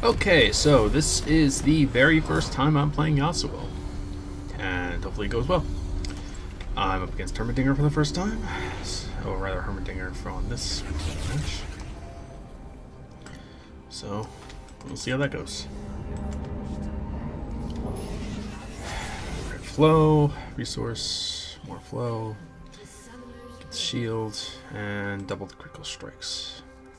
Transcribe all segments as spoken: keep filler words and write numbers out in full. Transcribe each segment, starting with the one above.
Okay, so this is the very first time I'm playing Yasuo, and hopefully it goes well. I'm up against Heimerdinger for the first time, or rather Heimerdinger from this match. So, we'll see how that goes. Red flow, resource, more flow, get the shield, and double the critical strikes.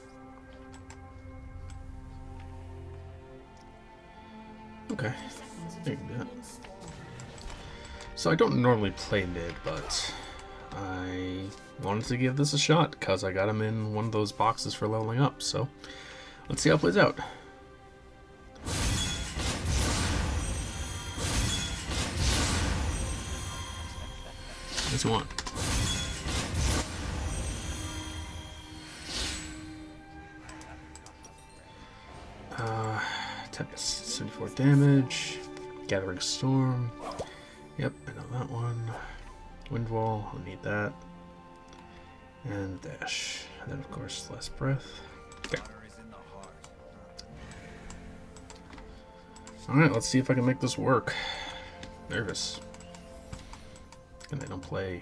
Okay, I can do that. So I don't normally play mid, but I wanted to give this a shot because I got him in one of those boxes for leveling up. So let's see how it plays out. What do you want? Uh, Tempest, seventy-four damage. Gathering Storm. Yep, I know that one. Wind Wall, I'll need that. And Dash. And then, of course, Last Breath. Okay. Alright, let's see if I can make this work. Nervous. And they don't play.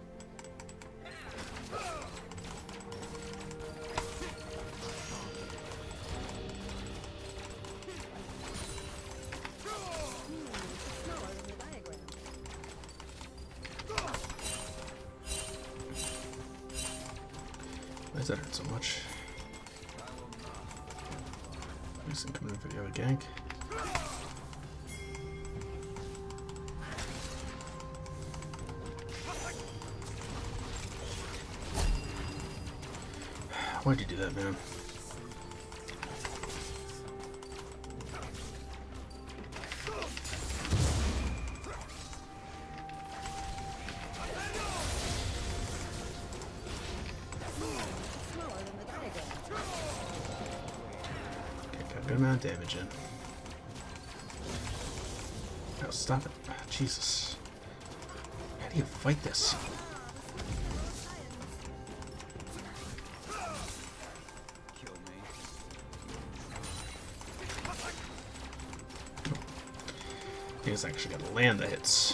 Why does that hurt so much? Mason coming in for the other gank. Why'd you do that, man? Good amount of damage in. Oh, stop it. Oh, Jesus. How do you fight this? He's actually got to land the hits.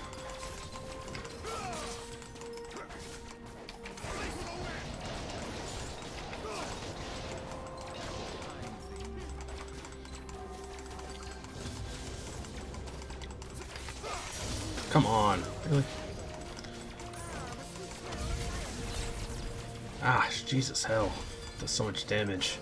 Come on, really? Ah, Jesus, hell. Does so much damage.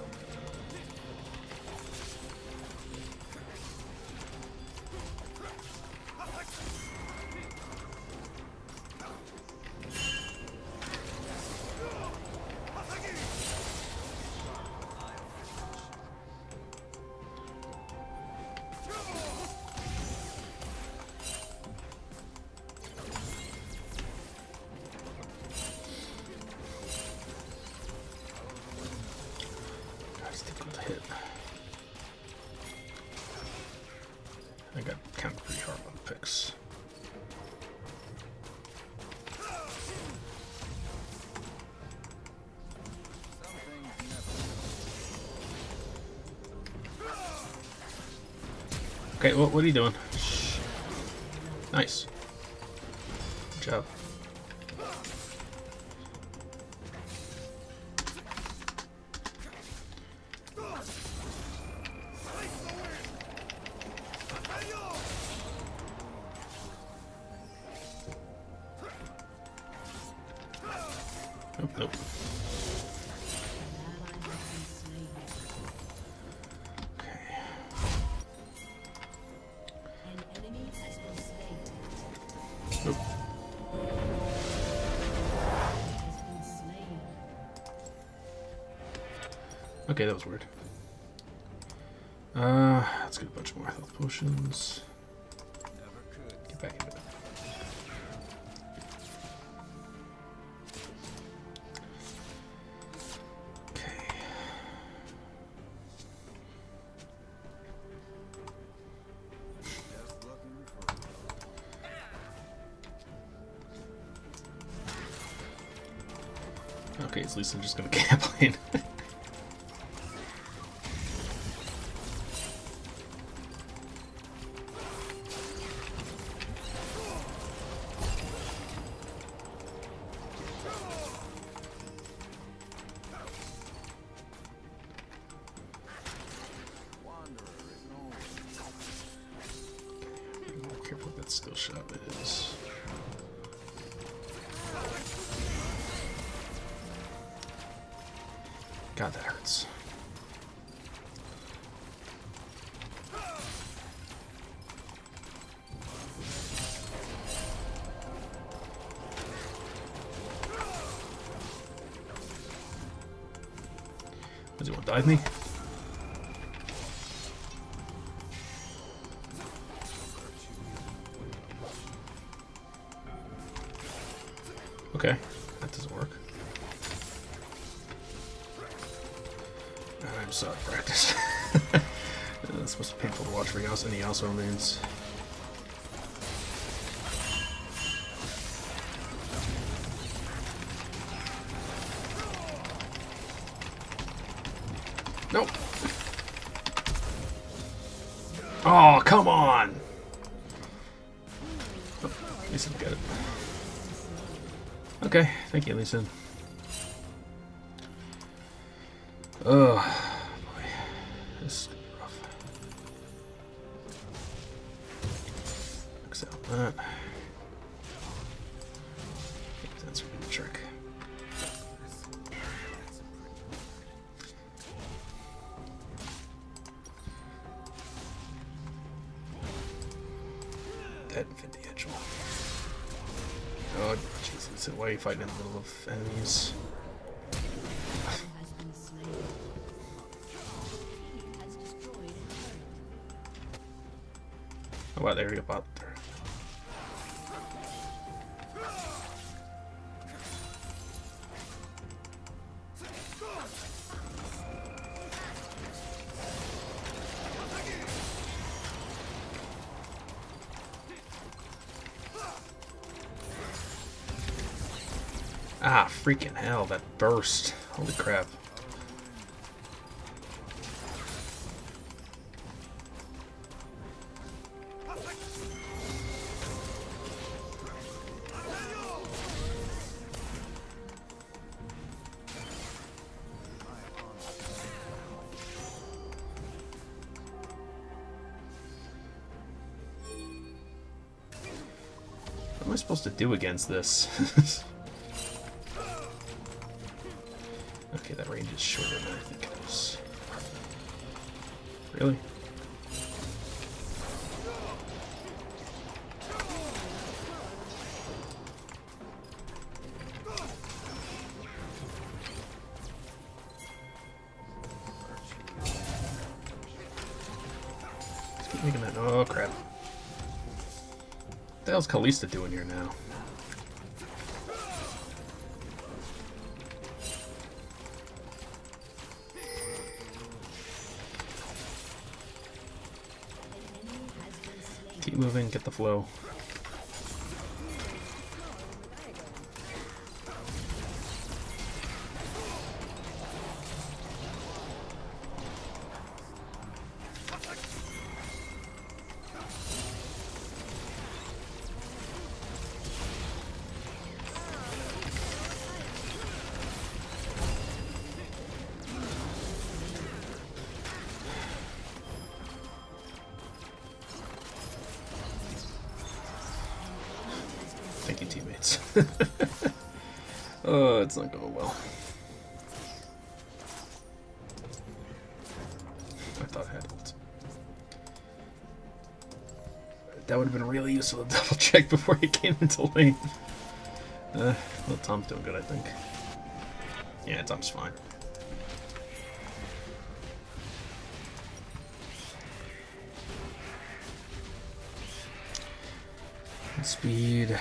Hit. I got counted pretty hard on the picks. Okay, well, what are you doing? Nice. Good job. Nope, nope. Okay. Nope. Okay, that was weird. Uh, let's get a bunch more health potions. Get back into it. Okay, at least I'm just gonna camp in. skill shot is. God, that hurts. Does he want to dive me? Okay, that doesn't work. I'm so out of practice. It's supposed to be painful to watch for Yasuo, any Yasuo mains. Nope. Oh, come on! Oh, at least I get it. Okay, thank you, Lee Sin. Oh, boy. This is gonna be rough. Max out that. That's a good trick. Dead and fit the edge. Oh, Jesus. Why are you fighting in the middle of enemies? Oh, wow, there we go, bot there. Ah, freaking hell, that burst. Holy crap. What am I supposed to do against this? Okay, that range is shorter than I think it is. Really? Let's keep making that. Oh, crap. What the hell's Kalista doing here now? Keep moving, get the flow. Thank you, teammates. Oh, it's not going well. I thought I had ult. That would have been really useful to double check before he came into lane. Uh, well, Tom's doing good, I think. Yeah, Tom's fine. Speed.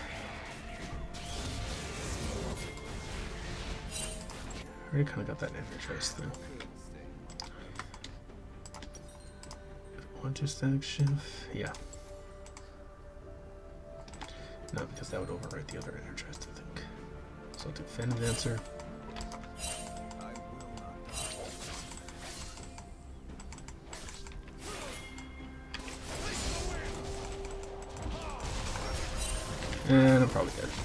I already kind of got that Energize thing. One, two static shift. Yeah. No, because that would overwrite the other Energize, I think. So I'll do Fan Dancer. And I'm probably dead.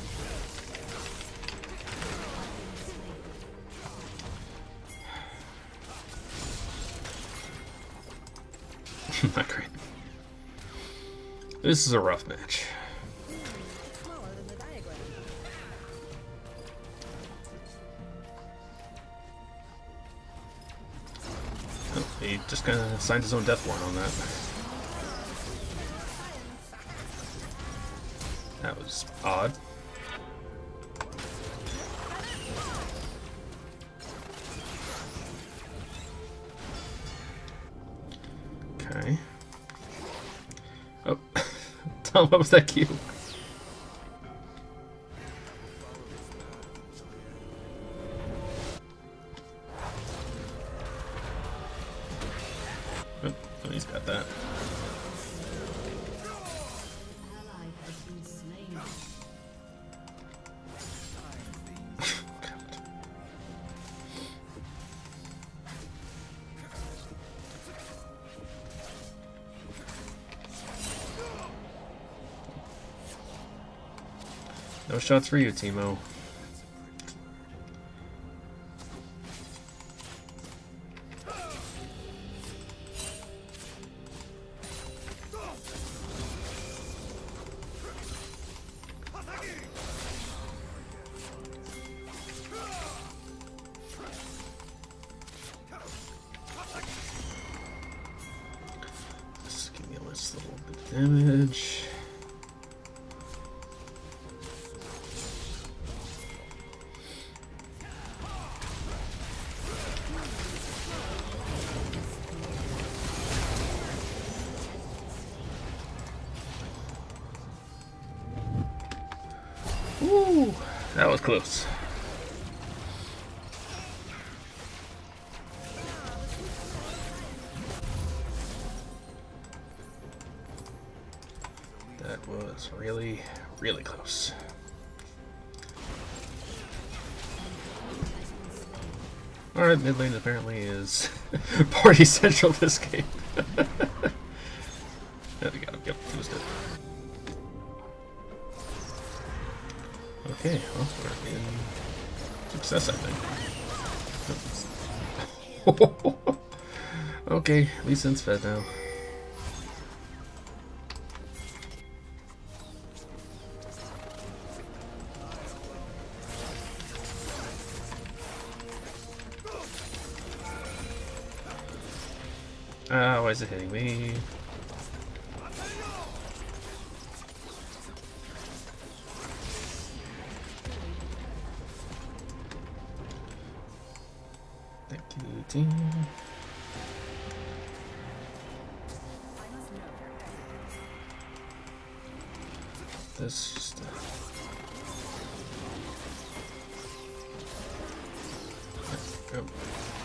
Not great. This is a rough match. Oh, he just kind of signed his own death warrant on that. That was odd. Okay. Oh, Tom, what was that cue? Oh, oh, he's got that. No shots for you, Teemo. Just give me a little bit of damage. Ooh, that was close. That was really, really close. Alright, mid lane apparently is party central this game. There we go. Yep, it was good. Okay, well, we're in success, I think. Okay, Lee Sin's fed now. Ah, why is it hitting me? Thank you, team. This just. Uh... There we go.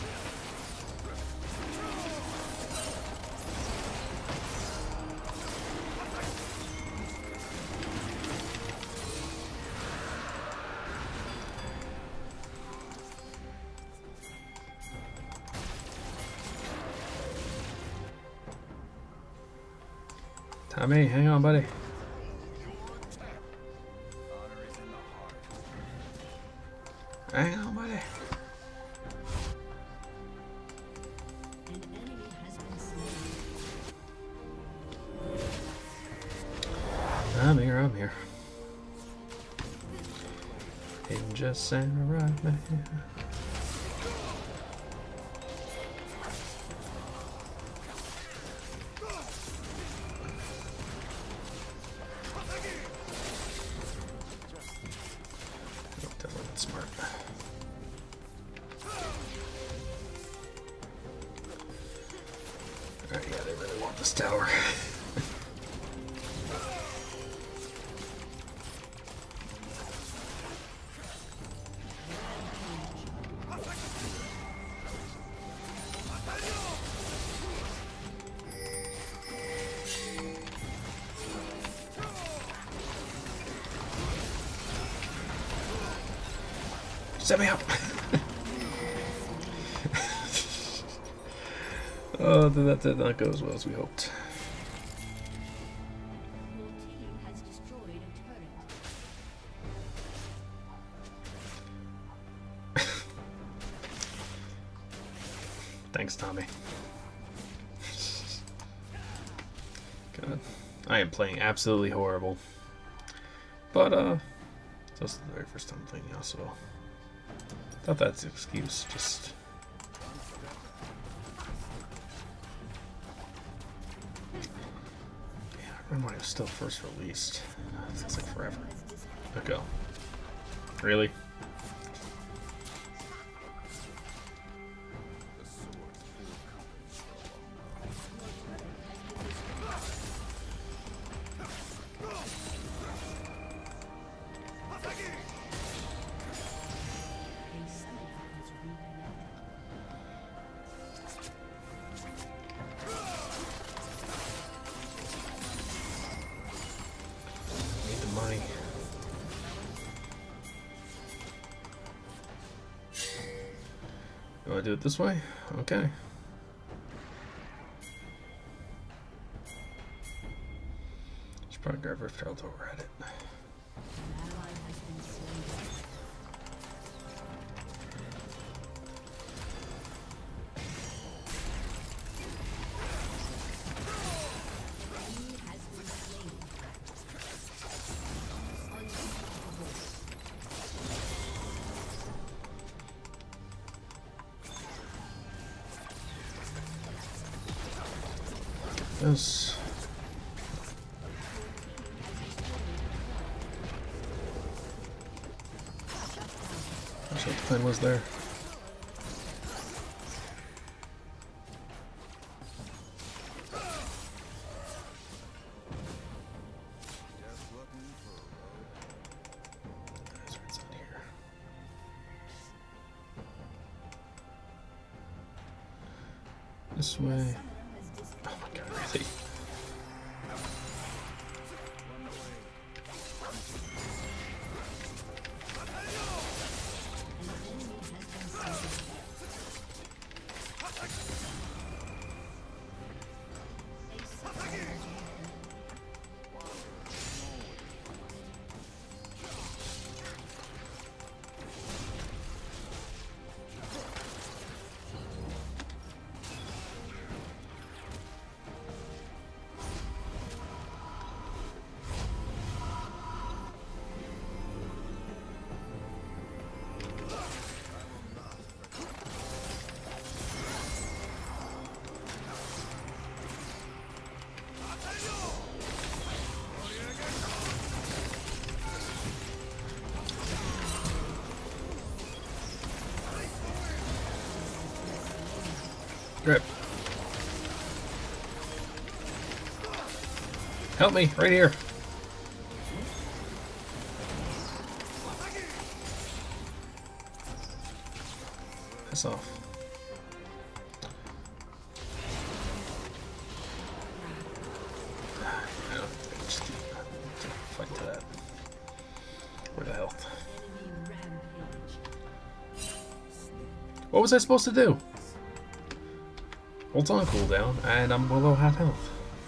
Tommy, hang on, buddy. Hang on, buddy. I'm here, I'm here. Hidden just samurai man. Smart. Alright, yeah, they really want this tower. Set me up! Oh, that did not go as well as we hoped. Thanks, Tommy. God. I am playing absolutely horrible. But, uh, that's the very first time playing Yasuo. Thought that's an excuse, just... Yeah, I remember when it was still first released. It feels like forever ago. Really? Money. Do I do it this way? Okay. Should probably grab Rift Herald while we're at it. This. That's what the plan was there. This way. Oh my god, really? Grip. Help me, right here. Piss off. I don't just fight to that. Where the health? What was I supposed to do? Ult's on cooldown, and I'm below half health.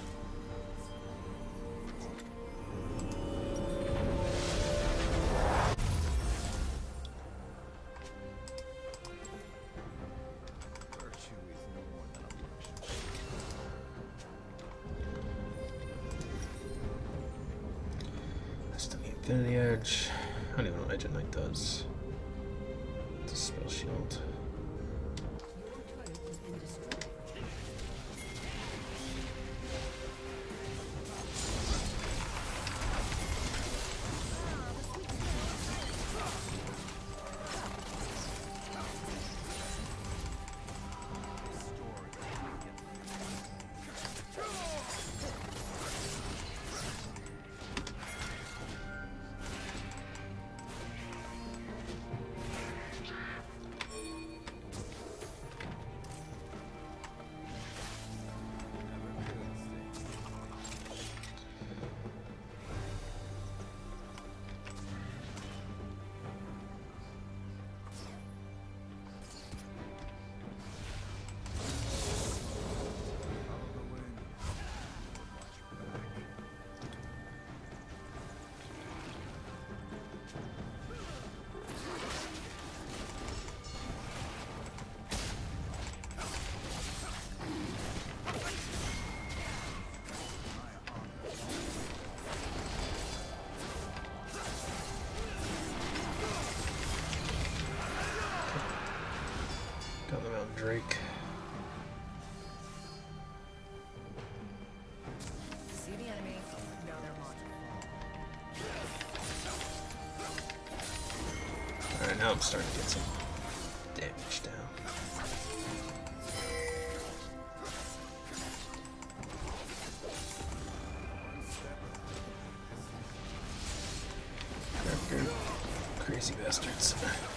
That's the Infinity Edge. I don't even know what Edge of Night does. It's a spell shield. Drake. See the enemy. No, they're watching. Alright, now I'm starting to get some damage down. Good. Crazy bastards.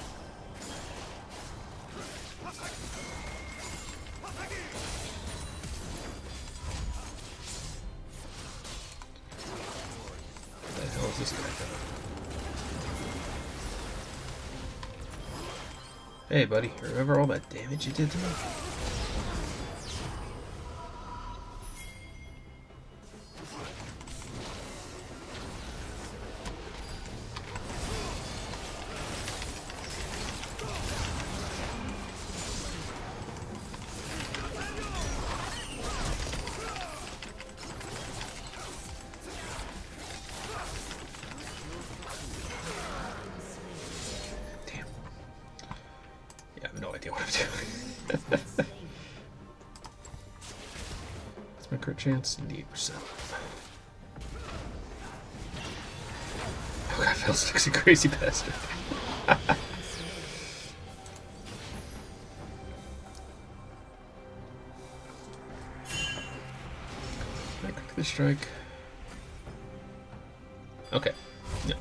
What the hell is this guy doing? Hey buddy, remember all that damage you did to me? No idea what I'm doing. What's my crit chance? ninety-eight percent. Oh god, Fiddlestick's a crazy bastard. Can I quick the strike? Okay. Yeah.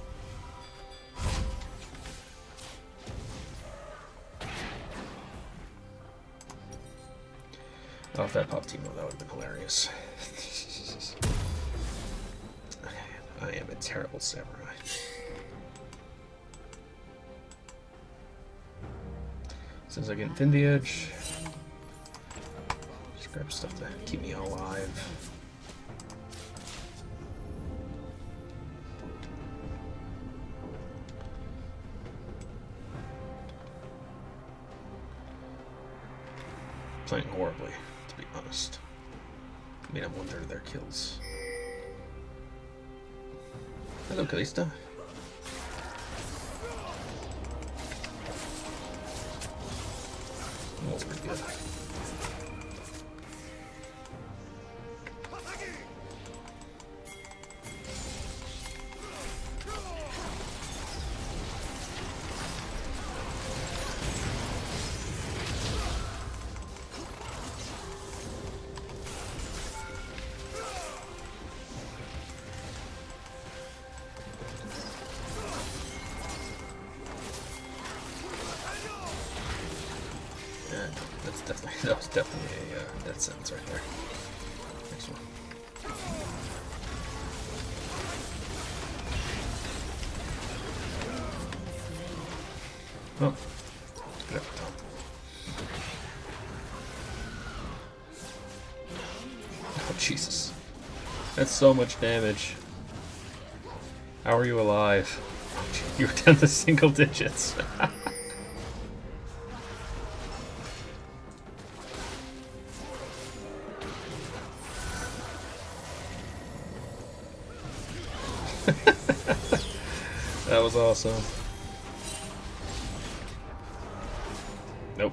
Oh, if that popped Teemo, that would have been hilarious. I am a terrible samurai. As soon as I get Infinity Edge, just grab stuff to keep me alive. Playing horribly, to be honest. I mean, I'm one third of their kills. Hello, Kalista. That's pretty good. That's definitely, that was definitely a uh, death sentence right there. Next one. Oh, good effort, Tom. Oh, Jesus. That's so much damage. How are you alive? You were down to single digits. That was awesome. Nope.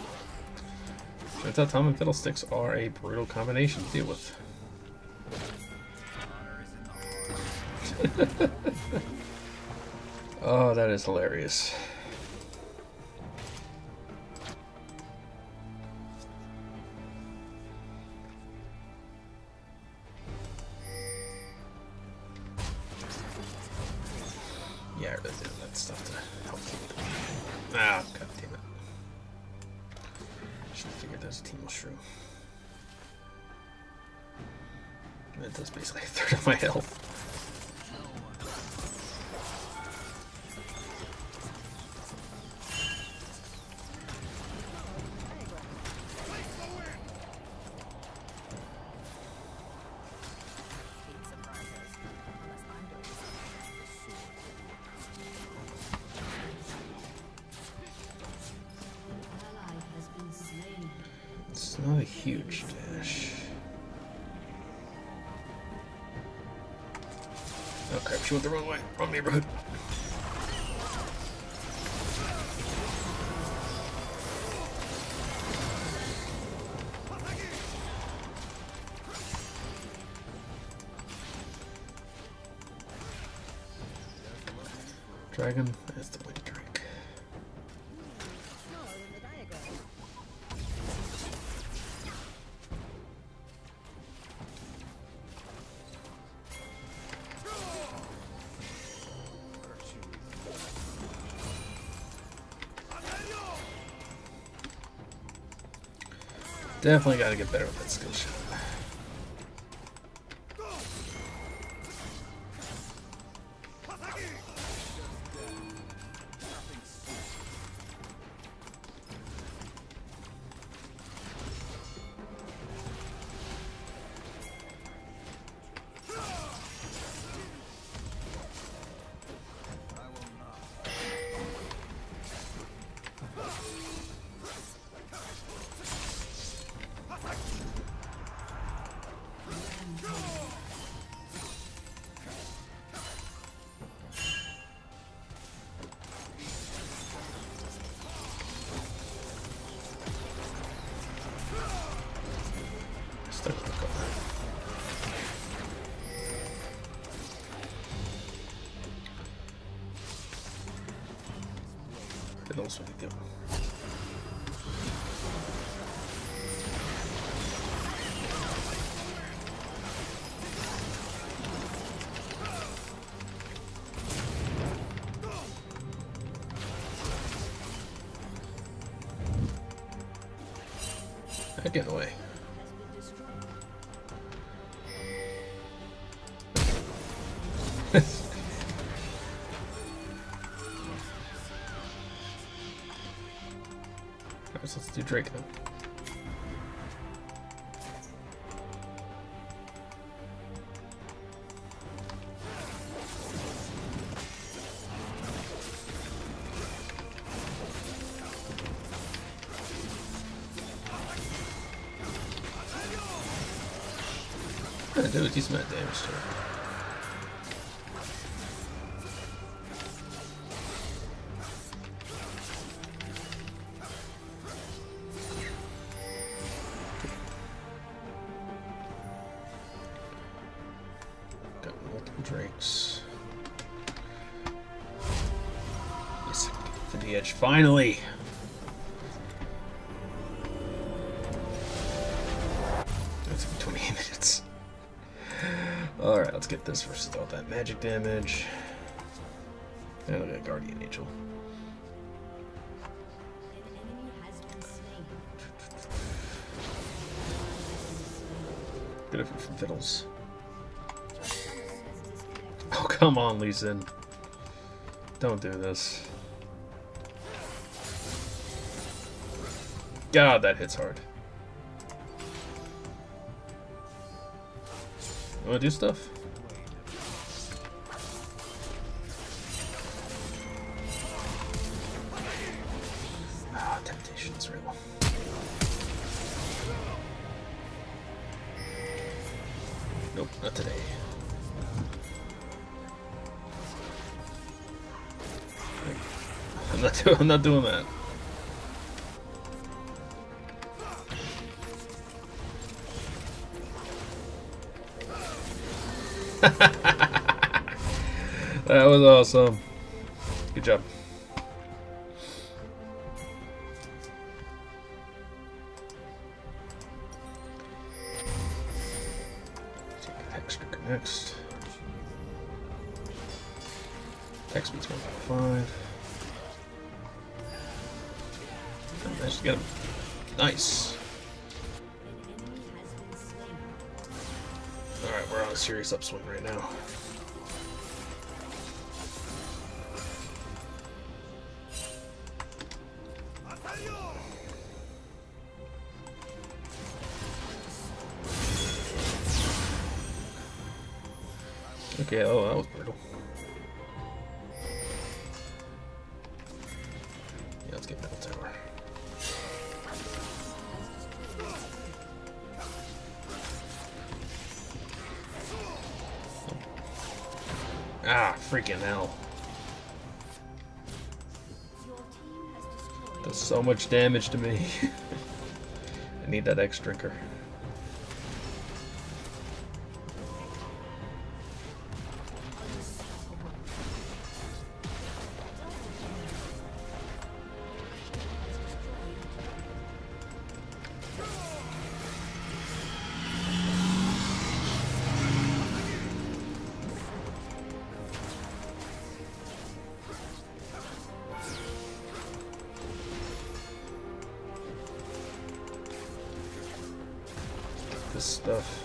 I thought Tom and Fiddlesticks are a brutal combination to deal with. Oh, that is hilarious. Yeah, I really did that stuff to help keep it. Ah, god damn it. Should have figured there's a Teemo Shrew. That does basically a third of my health. It's not a huge dash. Oh crap, she went the wrong way. Wrong neighborhood. Dragon is the wind drake. Smaller than the diagram. Definitely got to get better with that skill shot. Stuck in the car. What else would he do? I'd get away. Alright, so let's do Drake then. I do a decent amount of damage to it. Got multiple drakes. Yes, to the edge finally. That's been twenty-eight minutes. Alright, let's get this versus all that magic damage. And I'll get Guardian Angel. Good if from Fiddles. Oh, come on, Lee Sin. Don't do this. God, that hits hard. You wanna do stuff? Ah, temptation's real. Nope, not today. I'm not doing. I'm not doing that. That was awesome. Good job. Take a Hex Trigger next. Hex beats one point five. Managed to get him. Nice. Alright, we're on a serious upswing right now. Okay, oh, that was brutal. Yeah, let's get Metal Tower. Ah, freaking hell. Does so much damage to me. I need that X Drinker. this stuff.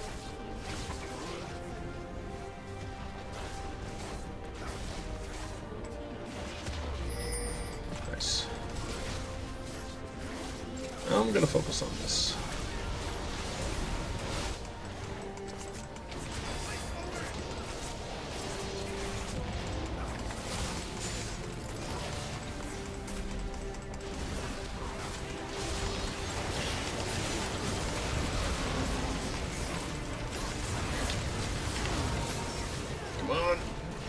Nice. I'm gonna focus on this. Come on.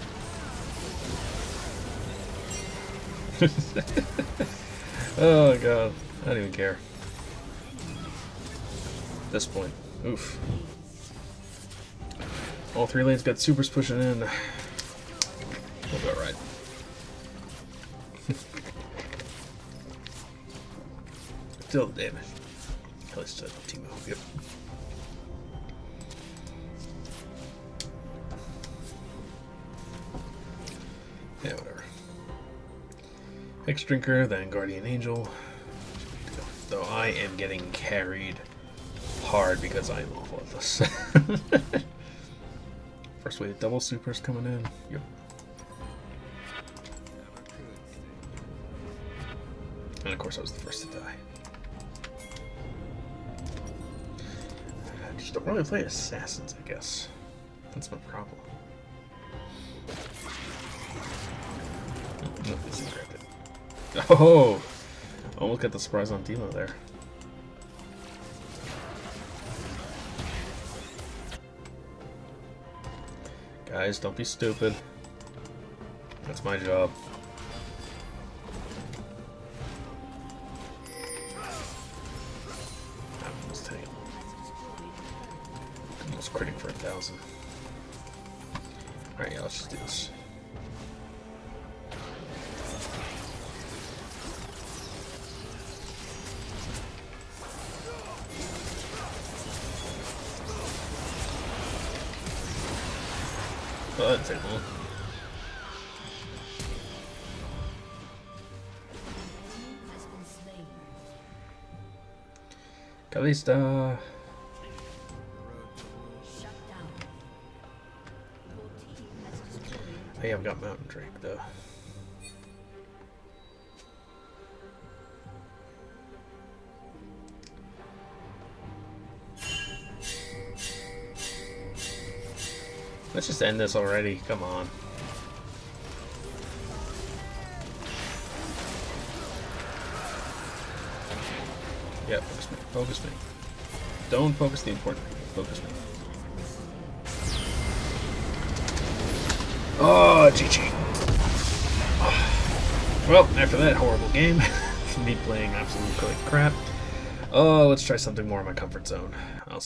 Oh god, I don't even care. At this point, oof. All three lanes got supers pushing in. We'll be alright. Still damage. At least uh, Teemo. Yep. Yeah, whatever. Hex Drinker, then Guardian Angel. Though I am getting carried hard because I am awful at this. First wave double supers coming in. Yep. And of course I was the first to die. I just don't really play assassins, I guess. That's my problem. No, this is grabbed it. Oh! Almost got the surprise on Teemo there. Guys, don't be stupid. That's my job. Almost take it. Almost critting for a thousand. Alright, yeah, let's just do this. Oh, that didn't take long. Kalista. Hey, I've got Mountain Drake though. Let's just end this already. Come on. Yeah, focus me. Focus me. Don't focus the important thing. Focus me. Oh, G G. Well, after that horrible game, me playing absolute crap. Oh, let's try something more in my comfort zone. I'll